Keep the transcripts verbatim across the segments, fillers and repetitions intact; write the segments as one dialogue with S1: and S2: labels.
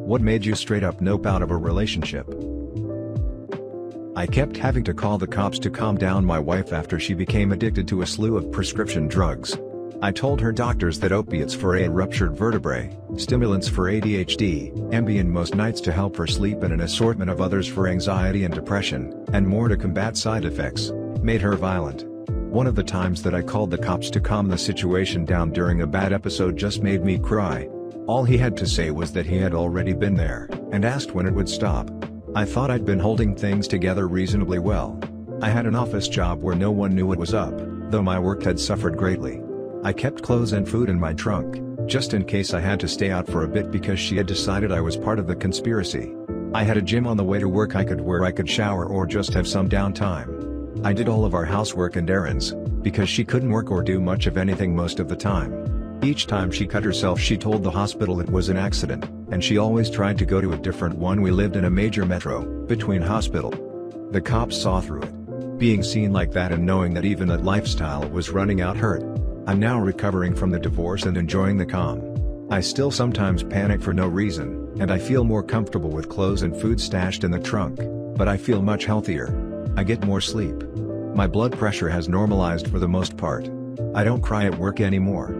S1: What made you straight up nope out of a relationship? I kept having to call the cops to calm down my wife after she became addicted to a slew of prescription drugs. I told her doctors that opiates for a ruptured vertebrae, stimulants for A D H D, Ambien most nights to help her sleep and an assortment of others for anxiety and depression, and more to combat side effects, made her violent. One of the times that I called the cops to calm the situation down during a bad episode just made me cry. All he had to say was that he had already been there, and asked when it would stop. I thought I'd been holding things together reasonably well. I had an office job where no one knew what was up, though my work had suffered greatly. I kept clothes and food in my trunk, just in case I had to stay out for a bit because she had decided I was part of the conspiracy. I had a gym on the way to work I could where I could shower or just have some downtime. I did all of our housework and errands, because she couldn't work or do much of anything most of the time. Each time she cut herself she told the hospital it was an accident, and she always tried to go to a different one. We lived in a major metro, between hospital. The cops saw through it. Being seen like that and knowing that even that lifestyle was running out hurt. I'm now recovering from the divorce and enjoying the calm. I still sometimes panic for no reason, and I feel more comfortable with clothes and food stashed in the trunk, but I feel much healthier. I get more sleep. My blood pressure has normalized for the most part. I don't cry at work anymore.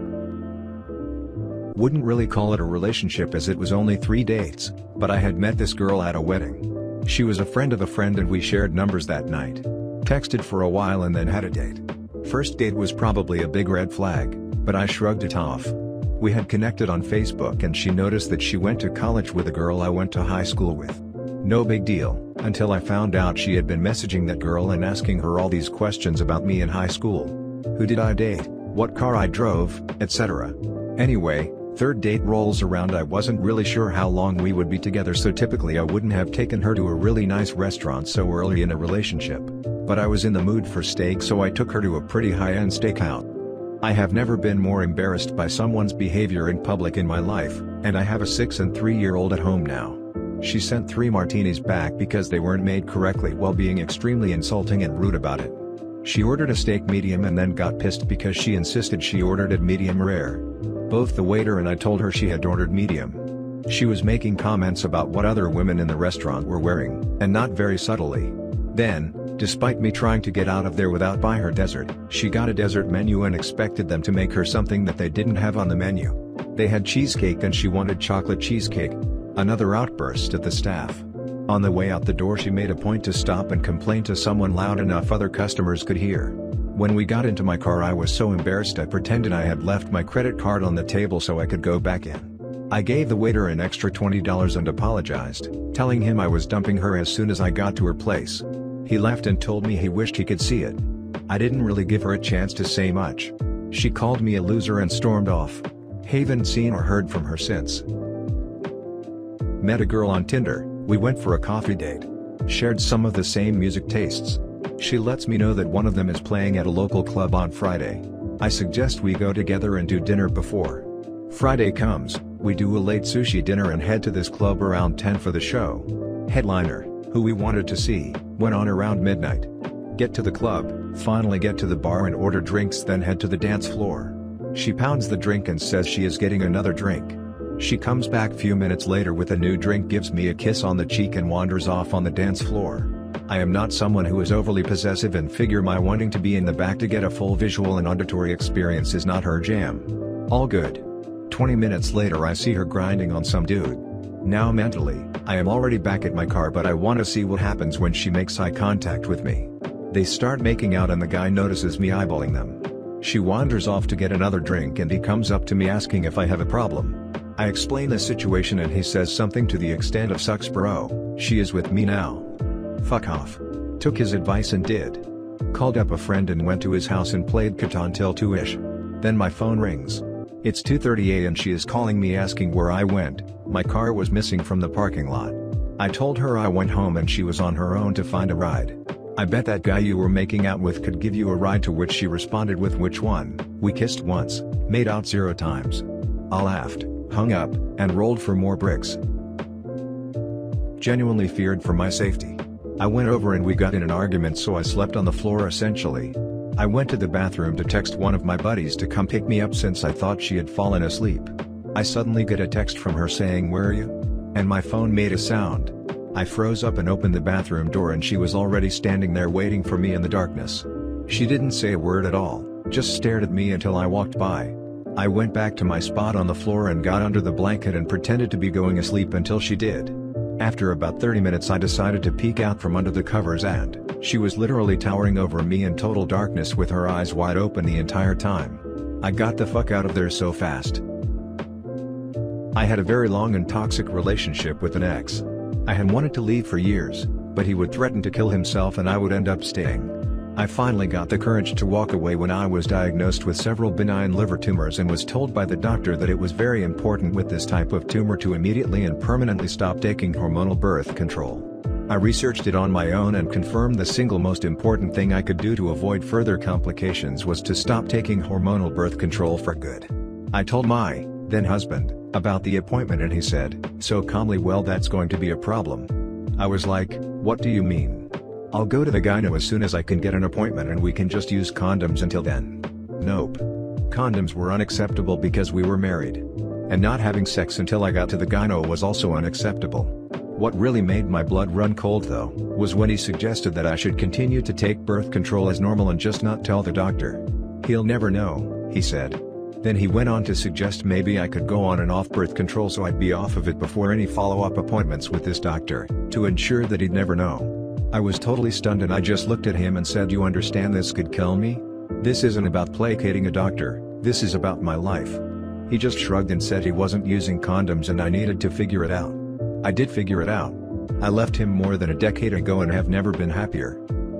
S1: Wouldn't really call it a relationship as it was only three dates, but I had met this girl at a wedding. She was a friend of a friend and we shared numbers that night. Texted for a while and then had a date. First date was probably a big red flag, but I shrugged it off. We had connected on Facebook and she noticed that she went to college with a girl I went to high school with. No big deal, until I found out she had been messaging that girl and asking her all these questions about me in high school. Who did I date, what car I drove, et cetera. Anyway, third date rolls around. I wasn't really sure how long we would be together, so typically I wouldn't have taken her to a really nice restaurant so early in a relationship. But I was in the mood for steak, so I took her to a pretty high-end steakhouse. I have never been more embarrassed by someone's behavior in public in my life, and I have a six and three year old at home now. She sent three martinis back because they weren't made correctly while being extremely insulting and rude about it. She ordered a steak medium and then got pissed because she insisted she ordered it medium rare. Both the waiter and I told her she had ordered medium. She was making comments about what other women in the restaurant were wearing, and not very subtly. Then, despite me trying to get out of there without buying her dessert, she got a dessert menu and expected them to make her something that they didn't have on the menu. They had cheesecake and she wanted chocolate cheesecake. Another outburst at the staff. On the way out the door she made a point to stop and complain to someone loud enough other customers could hear. When we got into my car I was so embarrassed I pretended I had left my credit card on the table so I could go back in. I gave the waiter an extra twenty dollars and apologized, telling him I was dumping her as soon as I got to her place. He left and told me he wished he could see it. I didn't really give her a chance to say much. She called me a loser and stormed off. Haven't seen or heard from her since. Met a girl on Tinder, we went for a coffee date. Shared some of the same music tastes. She lets me know that one of them is playing at a local club on Friday. I suggest we go together and do dinner before Friday comes. We do a late sushi dinner and head to this club around ten for the show. Headliner, who we wanted to see, went on around midnight. Get to the club, finally get to the bar and order drinks, then head to the dance floor. She pounds the drink and says she is getting another drink. She comes back few minutes later with a new drink, gives me a kiss on the cheek and wanders off on the dance floor. I am not someone who is overly possessive and figure my wanting to be in the back to get a full visual and auditory experience is not her jam. All good. twenty minutes later I see her grinding on some dude. Now mentally, I am already back at my car but I want to see what happens when she makes eye contact with me. They start making out and the guy notices me eyeballing them. She wanders off to get another drink and he comes up to me asking if I have a problem. I explain the situation and he says something to the extent of "Sucks bro, she is with me now. Fuck off." Took his advice and did. Called up a friend and went to his house and played Catan till two-ish. Then my phone rings. It's two thirty a m and she is calling me asking where I went. My car was missing from the parking lot. I told her I went home and she was on her own to find a ride. I bet that guy you were making out with could give you a ride, to which she responded with which one. We kissed once, made out zero times. I laughed, hung up, and rolled for more bricks. Genuinely feared for my safety. I went over and we got in an argument, so I slept on the floor essentially. I went to the bathroom to text one of my buddies to come pick me up since I thought she had fallen asleep. I suddenly get a text from her saying, "Where are you?" and my phone made a sound. I froze up and opened the bathroom door and she was already standing there waiting for me in the darkness. She didn't say a word at all, just stared at me until I walked by. I went back to my spot on the floor and got under the blanket and pretended to be going asleep until she did. After about thirty minutes I decided to peek out from under the covers and she was literally towering over me in total darkness with her eyes wide open the entire time. I got the fuck out of there so fast. I had a very long and toxic relationship with an ex. I had wanted to leave for years, but he would threaten to kill himself and I would end up staying. I finally got the courage to walk away when I was diagnosed with several benign liver tumors and was told by the doctor that it was very important with this type of tumor to immediately and permanently stop taking hormonal birth control. I researched it on my own and confirmed the single most important thing I could do to avoid further complications was to stop taking hormonal birth control for good. I told my then husband about the appointment and he said, so calmly, well, that's going to be a problem. I was like, what do you mean? I'll go to the gyno as soon as I can get an appointment and we can just use condoms until then. Nope. Condoms were unacceptable because we were married. And not having sex until I got to the gyno was also unacceptable. What really made my blood run cold though, was when he suggested that I should continue to take birth control as normal and just not tell the doctor. He'll never know, he said. Then he went on to suggest maybe I could go on and off birth control so I'd be off of it before any follow-up appointments with this doctor, to ensure that he'd never know. I was totally stunned and I just looked at him and said, you understand this could kill me? This isn't about placating a doctor, this is about my life. He just shrugged and said he wasn't using condoms and I needed to figure it out. I did figure it out. I left him more than a decade ago and have never been happier.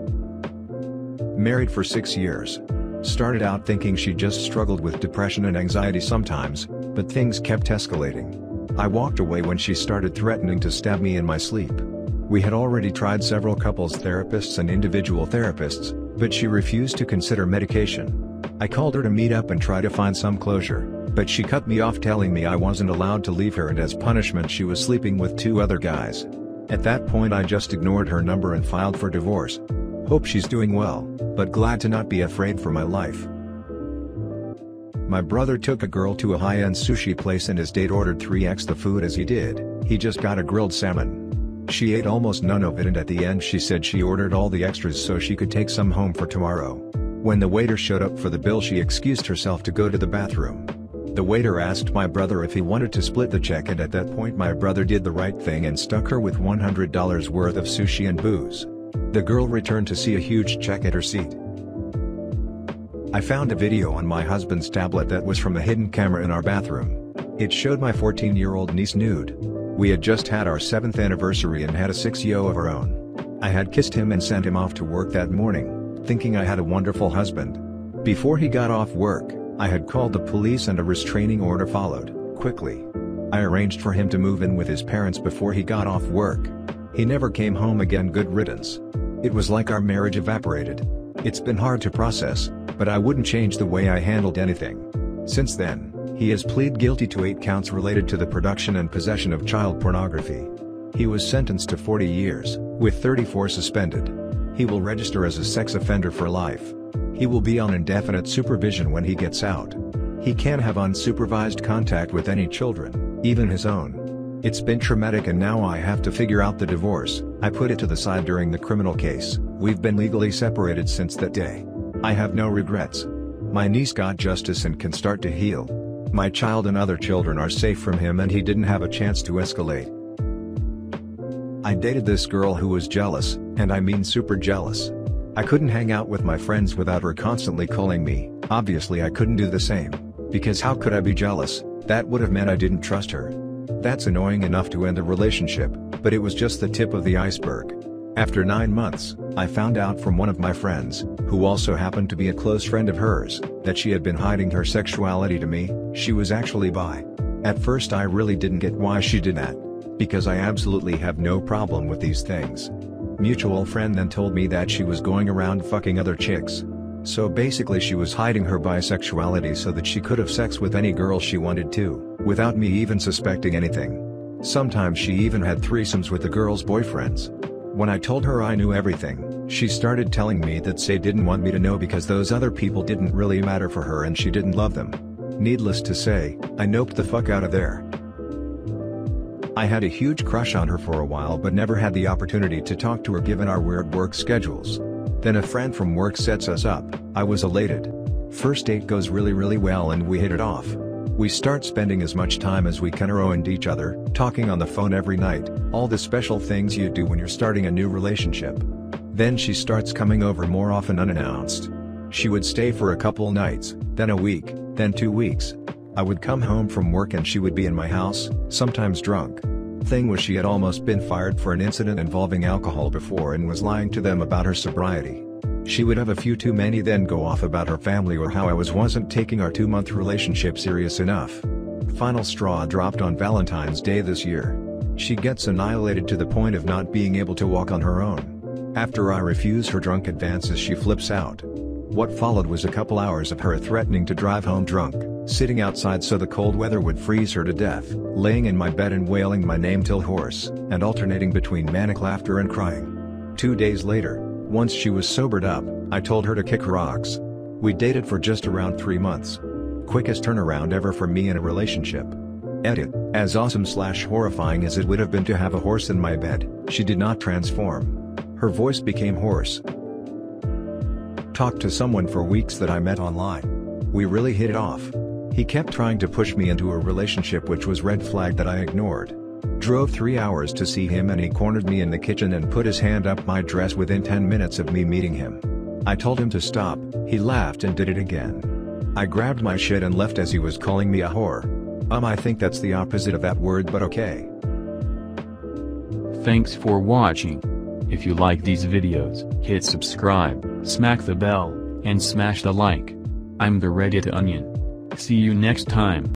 S1: Married for six years. Started out thinking she just struggled with depression and anxiety sometimes, but things kept escalating. I walked away when she started threatening to stab me in my sleep. We had already tried several couples therapists and individual therapists, but she refused to consider medication. I called her to meet up and try to find some closure, but she cut me off telling me I wasn't allowed to leave her and as punishment she was sleeping with two other guys. At that point I just ignored her number and filed for divorce. Hope she's doing well, but glad to not be afraid for my life. My brother took a girl to a high-end sushi place and his date ordered three x the food as he did, he just got a grilled salmon. She ate almost none of it and at the end she said she ordered all the extras so she could take some home for tomorrow. When the waiter showed up for the bill she excused herself to go to the bathroom. The waiter asked my brother if he wanted to split the check and at that point my brother did the right thing and stuck her with one hundred dollars worth of sushi and booze. The girl returned to see a huge check at her seat. I found a video on my husband's tablet that was from a hidden camera in our bathroom. It showed my fourteen-year-old niece nude. We had just had our seventh anniversary and had a six-yo of our own. I had kissed him and sent him off to work that morning, thinking I had a wonderful husband. Before he got off work, I had called the police and a restraining order followed, quickly. I arranged for him to move in with his parents before he got off work. He never came home again, good riddance. It was like our marriage evaporated. It's been hard to process, but I wouldn't change the way I handled anything. Since then, he has pleaded guilty to eight counts related to the production and possession of child pornography. He was sentenced to forty years, with thirty-four suspended. He will register as a sex offender for life. He will be on indefinite supervision when he gets out. He can't have unsupervised contact with any children, even his own. It's been traumatic and now I have to figure out the divorce. I put it to the side during the criminal case. We've been legally separated since that day. I have no regrets. My niece got justice and can start to heal. My child and other children are safe from him and he didn't have a chance to escalate. I dated this girl who was jealous, and I mean super jealous. I couldn't hang out with my friends without her constantly calling me. Obviously I couldn't do the same. Because how could I be jealous? That would have meant I didn't trust her. That's annoying enough to end the relationship, but it was just the tip of the iceberg. After nine months, I found out from one of my friends, who also happened to be a close friend of hers, that she had been hiding her sexuality to me. She was actually bi. At first I really didn't get why she did that. Because I absolutely have no problem with these things. Mutual friend then told me that she was going around fucking other chicks. So basically she was hiding her bisexuality so that she could have sex with any girl she wanted to, without me even suspecting anything. Sometimes she even had threesomes with the girls' boyfriends. When I told her I knew everything, she started telling me that they didn't want me to know because those other people didn't really matter for her and she didn't love them. Needless to say, I noped the fuck out of there. I had a huge crush on her for a while but never had the opportunity to talk to her given our weird work schedules. Then a friend from work sets us up. I was elated. First date goes really really well and we hit it off. We start spending as much time as we can around each other, talking on the phone every night, all the special things you do when you're starting a new relationship. Then she starts coming over more often unannounced. She would stay for a couple nights, then a week, then two weeks. I would come home from work and she would be in my house, sometimes drunk. Thing was, she had almost been fired for an incident involving alcohol before and was lying to them about her sobriety. She would have a few too many then go off about her family or how I was wasn't taking our two-month relationship serious enough. Final straw dropped on Valentine's Day this year. She gets annihilated to the point of not being able to walk on her own. After I refuse her drunk advances, she flips out. What followed was a couple hours of her threatening to drive home drunk, sitting outside so the cold weather would freeze her to death, laying in my bed and wailing my name till hoarse, and alternating between manic laughter and crying. Two days later, once she was sobered up, I told her to kick rocks. We dated for just around three months. Quickest turnaround ever for me in a relationship. Edit, as awesome slash horrifying as it would have been to have a horse in my bed, she did not transform. Her voice became hoarse. Talked to someone for weeks that I met online. We really hit it off. He kept trying to push me into a relationship, which was red flag that I ignored. Drove three hours to see him and he cornered me in the kitchen and put his hand up my dress within ten minutes of me meeting him. I told him to stop, he laughed and did it again. I grabbed my shit and left as he was calling me a whore. Um I think that's the opposite of that word, but okay.
S2: Thanks for watching. If you like these videos, hit subscribe, smack the bell, and smash the like. I'm the Reddit Onion. See you next time.